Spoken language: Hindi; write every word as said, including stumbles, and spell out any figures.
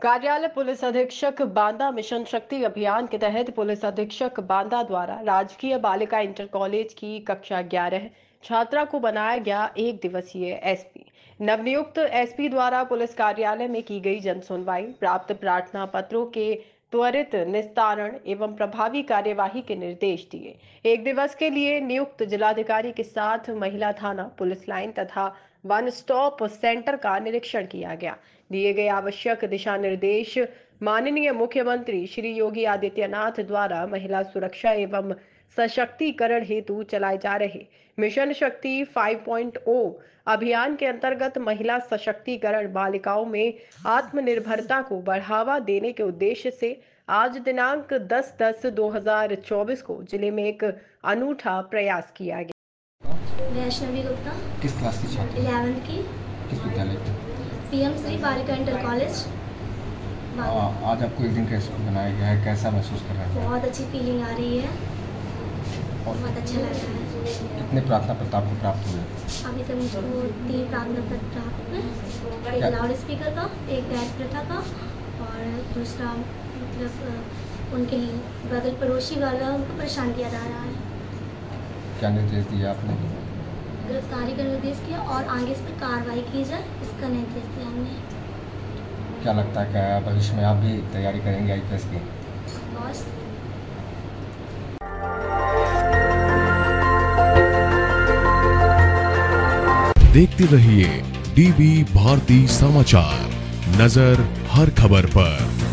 कार्यालय पुलिस अधीक्षक बांदा मिशन शक्ति अभियान के तहत पुलिस अधीक्षक बांदा द्वारा राजकीय बालिका इंटर कॉलेज की कक्षा ग्यारह छात्रा को बनाया गया एक दिवसीय एसपी। नवनियुक्त एसपी द्वारा पुलिस कार्यालय में की गई जन सुनवाई, प्राप्त प्रार्थना पत्रों के त्वरित निस्तारण एवं प्रभावी कार्यवाही के निर्देश दिए। एक दिवस के लिए नियुक्त जिलाधिकारी के साथ महिला थाना, पुलिस लाइन तथा वन स्टॉप सेंटर का निरीक्षण किया गया। दिए गए आवश्यक दिशा निर्देश माननीय मुख्यमंत्री श्री योगी आदित्यनाथ द्वारा महिला सुरक्षा एवं सशक्तिकरण हेतु चलाए जा रहे मिशन शक्ति फाइव पॉइंट ओ अभियान के अंतर्गत महिला सशक्तिकरण, बालिकाओं में आत्मनिर्भरता को बढ़ावा देने के उद्देश्य से आज दिनांक दस दस दो हजार चौबीस को जिले में एक अनूठा प्रयास किया गया। वैष्णवी गुप्ता। किस क्लास की छात्रा? इलेवेंथ की। किस विद्यालय की? पीएम श्री बालिका इंटर कॉलेज। आज आपको एक दिन का स्कूल बनाया गया है, कैसा महसूस कर रहे हैं? बहुत अच्छी फीलिंग आ रही है और बहुत अच्छा लग रहा है। कितने प्रार्थना पत्र आपको प्राप्त हुए? अभी तक मुझको तीन प्रार्थना पत्र प्राप्त हुए, एक लाउड स्पीकर का, एक बैच प्रथा का और दूसरा मतलब उनके बगल पड़ोसी वाला उनको परेशान किया जा रहा है। क्या निर्देश दिया आपने? गिरफ्तारी का निर्देश किया और आगे इस पर कार्रवाई की जाए, इसका निर्देश दिया हमने। क्या लगता है क्या भविष्य में आप भी तैयारी करेंगे आई पी एस की? बस। देखते रहिए डीबी भारती समाचार, नजर हर खबर पर।